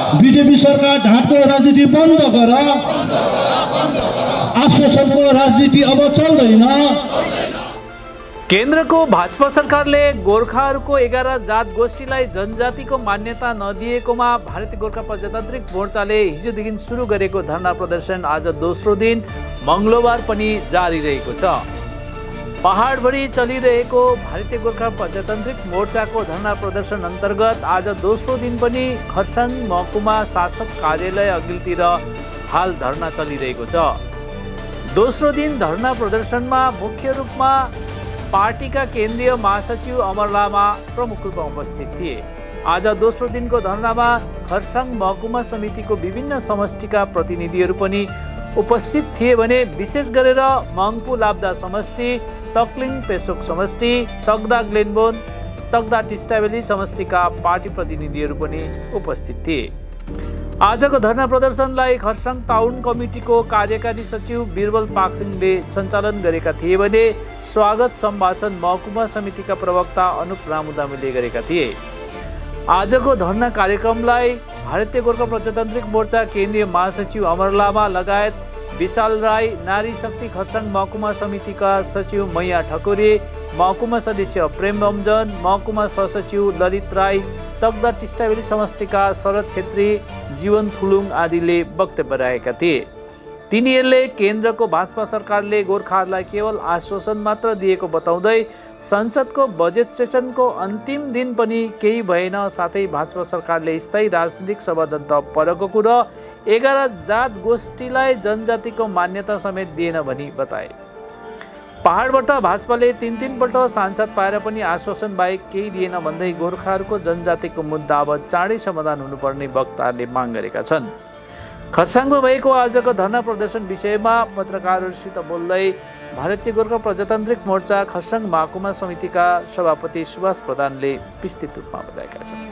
BJP सरकार ढाँटको राजनीति बन्द गर। आश्वासनको राजनीति अब चल्दैन। केन्द्रको भाजपा सरकारले गोर्खाहरूको 11 जात गोष्ठीलाई जनजातिको मान्यता नदिएकोमा भारतीय गोर्खा प्रजातान्त्रिक मोर्चाले हिजोदेखि सुरु गरेको धरना प्रदर्शन आज दोस्रो दिन मंगलबार पनि जारी रहेको छ। पहाडभरि चलिरहेको भारतीय गोर्खा प्रजातान्त्रिक मोर्चाको धरना प्रदर्शन अन्तर्गत आज दोस्रो दिन पनि खरसाङ महकुमा शासक कार्यालय अघिल्तिर हाल धरना चलिरहेको छ। दोस्रो दिन धरना प्रदर्शनमा मुख्य रूपमा पार्टीका केन्द्रीय महासचिव अमर लामा प्रमुख रूपमा उपस्थित थिए। आज दोस्रो दिनको धरनामा खरसाङ महकुमा समितिको विभिन्न समष्टिका प्रतिनिधिहरू पनि उपस्थित थिए भने विशेष गरेर मङ्पु लाब्दा समष्टि, तक्लिङ पेसोक समष्टि, तग्दा ग्लेनबोन, तग्दा टिस्टाबेली समष्टिका पार्टी प्रतिनिधिहरू पनि उपस्थित थिए। आजको धरना प्रदर्शनलाई खरसाङ टाउन कमिटीको कार्यकारी सचिव बिरबल पाखरिङले सञ्चालन गरेका थिए भने स्वागत सम्भाषण महकुमा समितिका प्रवक्ता अनुप रामुदामीले गरेका थिए। आजको धरना कार्यक्रमलाई भारतीय गोर्खा प्रजातान्त्रिक मोर्चा केन्द्रीय महासचिव अमर लामा लगायत विशाल राई, नारी शक्ति खरसाङ महकुमा समितिका सचिव मैया ठकुरी, महकुमा सदस्य प्रेम रमजन, महकुमा सहसचिव ललित राई, तग्दा टिस्टाबेली समष्टिका शरद छेत्री, जीवन थुलुङ आदिले वक्तव्य राखेका थिए। तिनीहरूले केन्द्रको भाजपा सरकारले गोर्खाहरूलाई केवल आश्वासन मात्र दिएको बताउँदै संसदको बजेट सेसनको अन्तिम दिन पनि केही भएन, साथै भाजपा सरकारले स्थायी राजनीतिक संबद्ध परेको कुरा 11 जात गोष्ठीलाई जनजातिको मान्यता समेत दिएन भनी बताए। पहाडबाट भाजपाले 3 पल्ट सांसद पाएर पनि आश्वासन बाहेक केही दिएन भन्दै गोर्खाहरूको जनजातिको मुद्दा अब चाँडै समाधान हुनुपर्ने वक्ताहरूले माग गरेका छन्। खरसाङमा भएको आजको धरना प्रदर्शन विषयमा पत्रकारहरूसित बोल्दै भारतीय गोर्खा प्रजातान्त्रिक मोर्चा खरसाङ महकुमा समितिका सभापति सुभाष प्रधानले विस्तृत रूपमा बताएका छन्।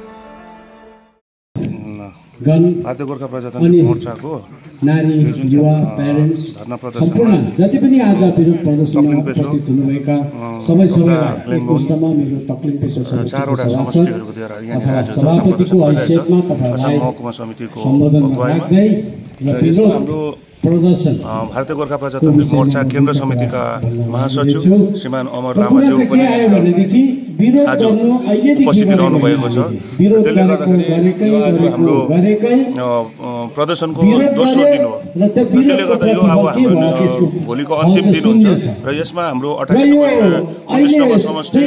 भारतीय गोर्खा प्रजातान्त्रिक मोर्चाको नारी, युवा, प्यारेन्ट्स, धरना प्रदर्शन सम्पूर्ण जति पनि आज विरोध प्रदर्शनमा उपस्थित हुनुभएका सबैलाई एक पुस्तकमा मेरो तक्लिङ पेसोक चारवटा समष्टिहरूको द्वारा यहाँ सभापतिको हैसियतमा तपाईहरुलाई महकुमा समितिको सम्बोधन गर्दै र विरोध प्रदर्शन भारतीय गोर्खा प्रजातान्त्रिक मोर्चा केन्द्र समितिका महासचिव श्रीमान अमर लामाज्यू पनि आज उपस्थित रहनु भएको छ। त्यसले गर्दाखेरि हाम्रो प्रदर्शनको दोस्रो दिन हो। त्यसले गर्दा यो अब हाम्रो भोलिको अन्तिम दिन हुन्छ र यसमा हाम्रो 28 नम्बर समष्टि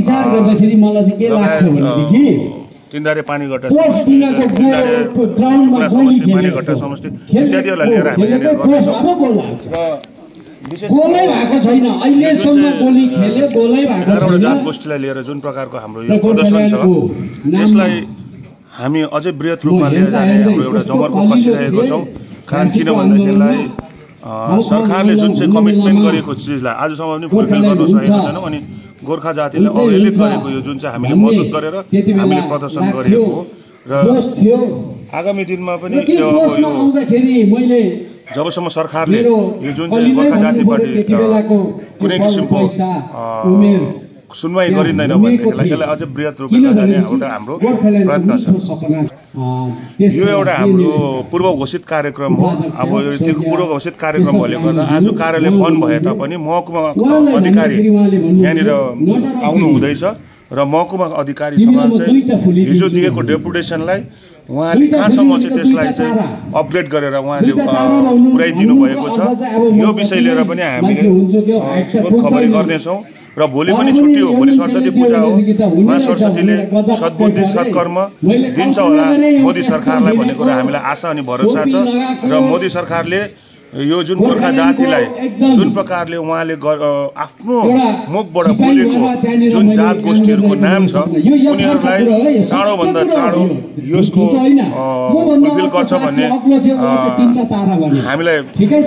तिनदारे पानीगट्टा समष्टि, तिनदारे सुकुना समष्टि, पानीगट्टा समष्टि इत्यादिहरूलाई लिएर हामी यहाँ गर्छौँ। गोलै भएको छैन, अहिलेसम्म गोली खेले गोलै भएको छैन। जात गोष्ठीलाई लिएर जुन प्रकारको हाम्रो यो प्रदर्शन छ त्यसलाई हामी अझै बृहत रूपमा लिएर जाने हाम्रो एउटा जमर्को कसिरहेको छौँ। कारण किन भन्दाखेरिलाई सरकारले जुन चाहिँ कमिटमेन्ट गरेको चिजलाई आजसम्म पनि फुलफिल गर्न सकेको छैनौँ। अनि गोर्खा जातिले अवहेलित गरेको यो जुन चाहिँ हामीले महसुस गरेर हामीले प्रदर्शन गरेको हो र आगामी दिनमा पनि जबसम्म सरकारले यो जुन चाहिँ गोर्खा जातिप्रति कुनै किसिमको सुनवाई गरिँदैन भनेदेखिलाई यसलाई अझै बृहत रूपमा लैजाने एउटा हाम्रो प्रयत्न छ। यो एउटा हाम्रो पूर्व घोषित कार्यक्रम हो। अब यो पूर्व घोषित कार्यक्रम भएकोले गर्दा आज कार्यालय बन्द भए तापनि महकुमा अधिकारी यहाँनिर आउनु हुँदैछ र महकुमा अधिकारीसँग चाहिँ हिजो दिएको डेपुटेसनलाई उहाँले कहाँसम्म चाहिँ त्यसलाई चाहिँ अपग्रेड गरेर उहाँले पुर्याइदिनु भएको छ। यो विषय लिएर पनि हामीले सोधखबरी गर्नेछौँ र भोलि पनि छुट्टी हो, भोलि सरस्वती पूजा हो। उहाँ सरस्वतीले सद्बुद्धि सत्कर्म दिन्छ होला मोदी सरकारलाई भन्ने कुरा हामीलाई आशा अनि भरोसा छ। र मोदी सरकारले यो जुन गोर्खा जातिलाई जुन प्रकारले उहाँले आफ्नो मुखबाट बोलेको जुन जात गोष्ठीहरूको नाम छ उनीहरूलाई चाँडोभन्दा चाँडो यसको फुलफिल गर्छ भन्ने हामीलाई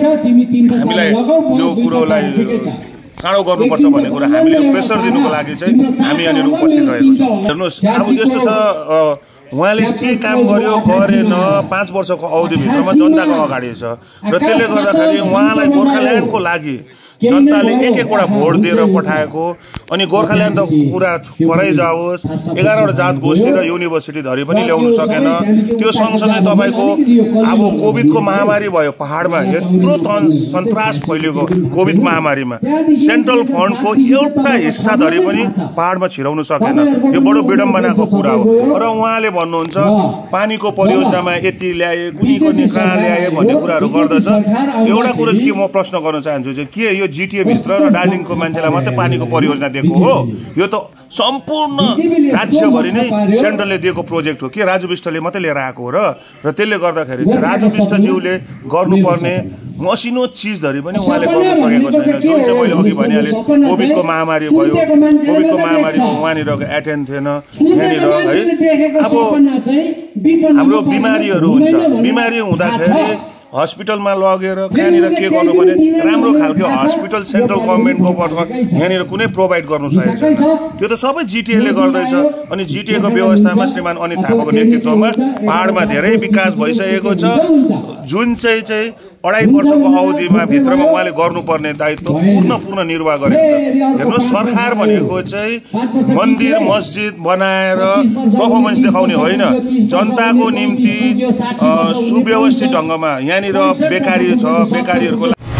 यो कुरोलाई चाँडो गर्नुपर्छ भन्ने कुरा हामीले प्रेसर दिनुको लागि चाहिँ हामी यहाँनिर उपस्थित रहेको छौँ। हेर्नुहोस् अब यस्तो छ उहाँले के काम गर्यो गरेन 5 वर्षको अवधिभित्रमा जनताको अगाडि छ र त्यसले गर्दाखेरि उहाँलाई गोर्खाल्यान्डको लागि जनताले एक एकवटा भोट दिएर पठाएको अनि गोर्खाल्यान्ड त पुरा परै जाओस् 11वटा जात गोष्ठी र युनिभर्सिटी धरि पनि ल्याउन सकेन। त्यो सँगसँगै तपाईँको अब कोभिडको महामारी भयो पहाडमा, यत्रो सन्तास फैलिएको कोभिड महामारीमा सेन्ट्रल फन्डको एउटा हिस्सा धरि पनि पहाडमा छिराउन सकेन। यो बडो विडम्बनाको कुरा हो। र उहाँले भन्नुहुन्छ पानीको परियोजनामा यति ल्याए, कुनै कहाँ ल्याए भन्ने कुराहरू गर्दछ। एउटा कुरो के म प्रश्न गर्न चाहन्छु चाहिँ के यो जिटिए भित्र र दार्जिलिङको मान्छेलाई मात्रै पानीको परियोजना दिएको हो? यो त सम्पूर्ण राज्यभरि नै सेन्ट्रलले दिएको प्रोजेक्ट हो कि राजु विष्टले मात्रै लिएर आएको हो र त्यसले गर्दाखेरि चाहिँ राजु विष्टज्यूले गर्नुपर्ने मसिनो चिजधरि पनि उहाँले गर्न सकेको छैन। जुन चाहिँ मैले अघि भनिहालेँ कोभिडको महामारी भयो, कोभिडको महामारीमा उहाँनिर एटेन्ड थिएन। यहाँनिर है अब हाम्रो बिमारीहरू हुन्छ, बिमारी हुँदाखेरि हस्पिटलमा लगेर कहाँनिर के गर्नु भने राम्रो खालको हस्पिटल सेन्ट्रल गभर्मेन्टको यहाँनिर कुनै प्रोभाइड गर्नु सकेको छैन। त्यो त सबै जिटिएले गर्दैछ। अनि जिटिएको व्यवस्थामा श्रीमान अनित थापाको नेतृत्वमा पहाडमा धेरै विकास भइसकेको छ। जुन चाहिँ 2.5 वर्षको अवधिमा भित्रमा उहाँले गर्नुपर्ने दायित्व पूर्ण निर्वाह गरेको छ। हेर्नुहोस्, सरकार भनेको चाहिँ मन्दिर मस्जिद बनाएर पर्फर्मेन्स देखाउने होइन, जनताको निम्ति सुव्यवस्थित ढङ्गमा यहाँनिर बेकारी छ, बेकारीहरूको